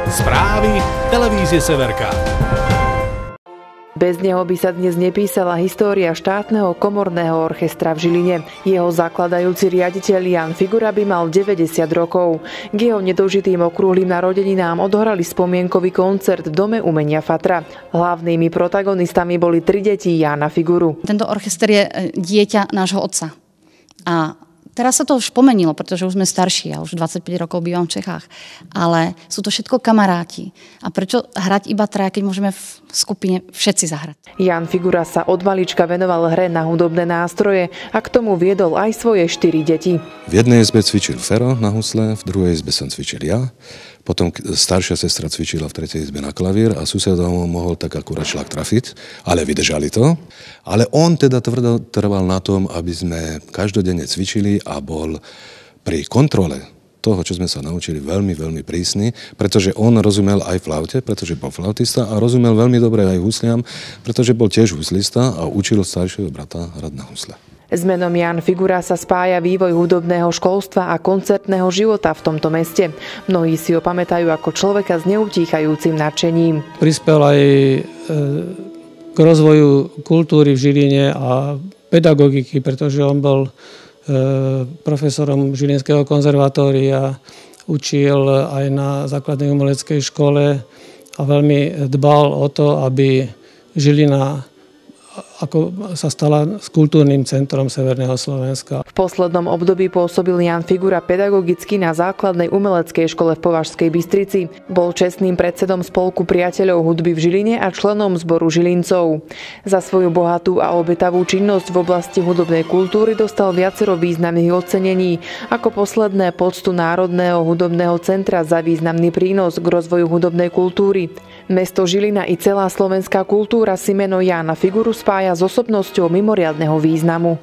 Správy televízie Severka. Bez neho by sa dnes nepísala história štátneho komorného orchestra v Žiline. Jeho zakladajúci riaditeľ Jan Figura by mal 90 rokov. K jeho nedožitým okrúhlym narodeninám odohrali spomienkový koncert v Dome umenia Fatra. Hlavnými protagonistami boli 3 deti Jána Figuru. Tento orchester je dieťa nášho otca. A teraz sa to už pomenilo, pretože už sme starší, ja už 25 rokov bývam v Čechách. Ale sú to všetko kamaráti. A prečo hrať iba traja, keď môžeme v skupine všetci zahrať? Jan Figura sa od malička venoval hre na hudobné nástroje a k tomu viedol aj svoje 4 deti. V jednej izbe cvičil Fero na husle, v druhej izbe som cvičil ja. Potom staršia sestra cvičila v tretej izbe na klavír a susedom mohol tak akurát šlak trafiť, ale vydržali to. Ale on teda trval na tom, aby sme každodenne cvičili a bol pri kontrole toho, čo sme sa naučili, veľmi, veľmi prísny, pretože on rozumel aj flaute, pretože bol flautista a rozumel veľmi dobre aj husliam, pretože bol tiež huslista a učil staršieho brata hrať na husle. S menom Jan Figura sa spája vývoj hudobného školstva a koncertného života v tomto meste. Mnohí si ho pamätajú ako človeka s neutíchajúcim nadšením. Prispel aj k rozvoju kultúry v Žiline a pedagogiky, pretože on bol profesorom Žilinského konzervatória, učil aj na základnej umeleckej škole a veľmi dbal o to, aby Žilina ako sa stala kultúrnym centrom Severného Slovenska. V poslednom období pôsobil Jan Figura pedagogicky na základnej umeleckej škole v Považskej Bystrici. Bol čestným predsedom Spolku priateľov hudby v Žiline a členom zboru Žilincov. Za svoju bohatú a obetavú činnosť v oblasti hudobnej kultúry dostal viacero významných ocenení, ako posledné poctu Národného hudobného centra za významný prínos k rozvoju hudobnej kultúry. Mesto Žilina i celá slovenská kultúra si meno Jána Figuru spája s osobnosťou mimoriadneho významu.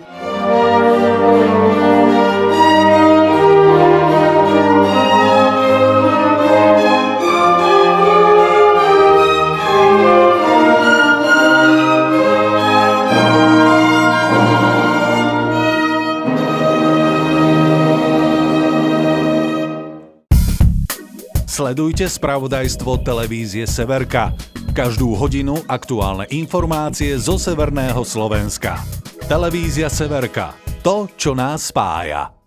Sledujte spravodajstvo televízie Severka. Každú hodinu aktuálne informácie zo severného Slovenska. Televízia Severka. To, čo nás spája.